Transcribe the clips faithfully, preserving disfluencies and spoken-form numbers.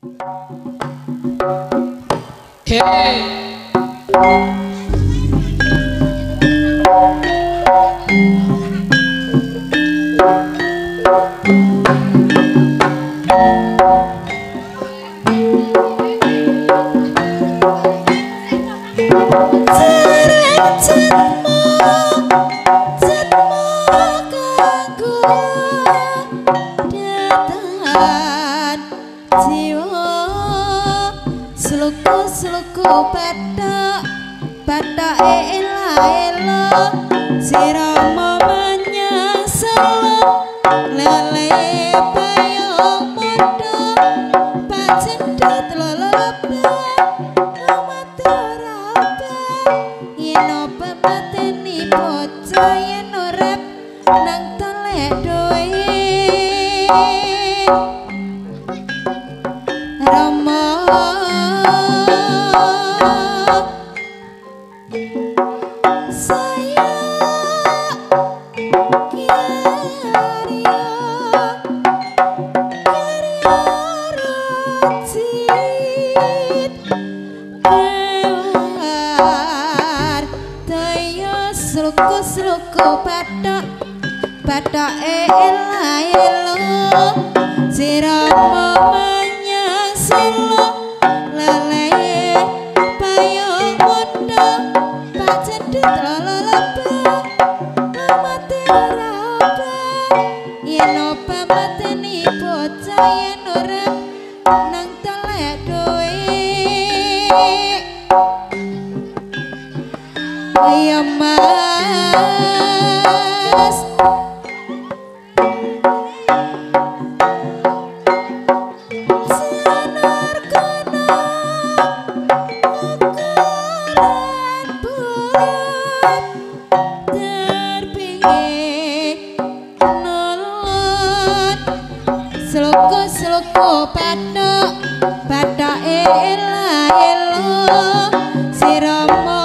Hey. Sluku badak badak ela ela sirama menyasal lele payung muda pak cendut loloba amat raba yen pemateni bocah yen urip nang telek doe Rama Sluku badak badak ela ela sirama menyasal lele payung muda pak cendut loloba amat raba yen pemateni bocah yen urip nang telek doe ayo mas sinar kono ukuran bulat terpinggir nolot sluku-sluku badak badak ela ela sirama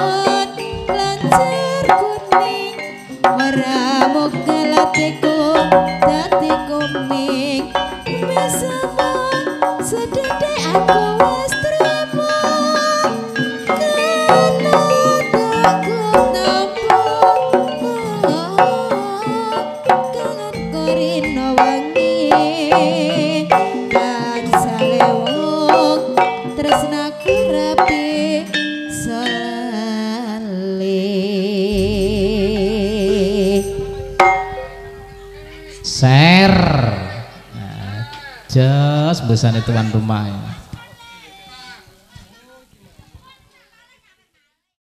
Ora mok kelatiku Share. Nah, jos busane tuan rumah.